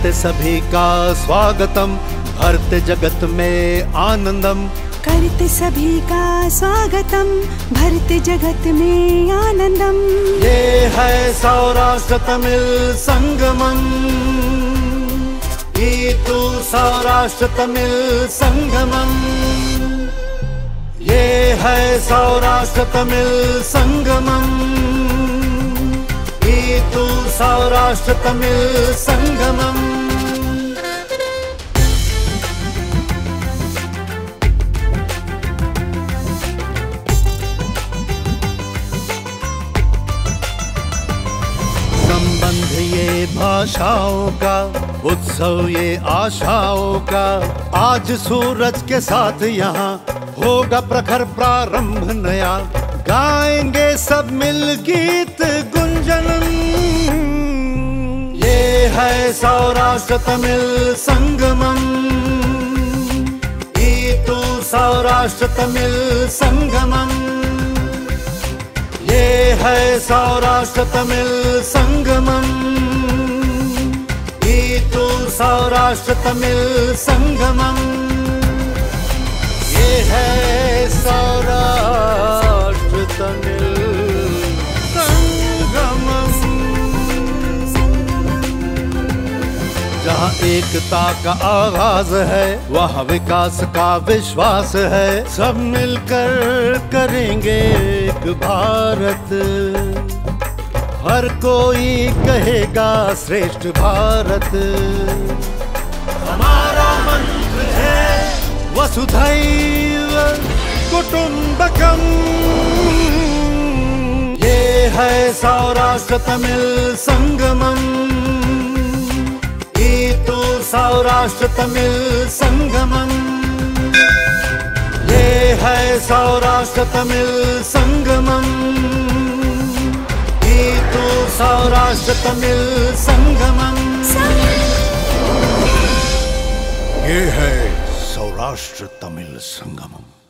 करते सभी का स्वागतम, भरते जगत में आनंदम। करते सभी का स्वागतम, भरते जगत में आनंदम। ये है सौराष्ट्र तमिल संगमम, ईतु सौराष्ट्र तमिल संगमम। ये है सौराष्ट्र तमिल संगमम, ईतु सौराष्ट्र तमिल संगमम। संबंध ये भाषाओं का, उत्सव ये आशाओं का। आज सूरज के साथ यहाँ होगा प्रखर प्रारंभ नया। गाएंगे सब मिल गीत गुंजनम। ये है सौराष्ट्र तमिल संगमम, ईतु सौराष्ट्र तमिल संगमम। ये है सौराष्ट्र तमिल संगमम, ईतु सौराष्ट्र तमिल संगमम। ये है सौराष्ट्र तमिल संगमम, जहाँ एकता का आगाज है, वहाँ विकास का विश्वास है। सब मिलकर करेंगे एक भारत, हर कोई कहेगा श्रेष्ठ भारत। हमारा मंत्र है वसुधैव कुटुंबकम। ये है सौराष्ट्र तमिल संगमम, ईतु सौराष्ट्र तमिल संगमम। ये है सौराष्ट्र तमिल संगमम, ईतु सौराष्ट्र तमिल संगमम। ये है सौराष्ट्र तमिल संगमम।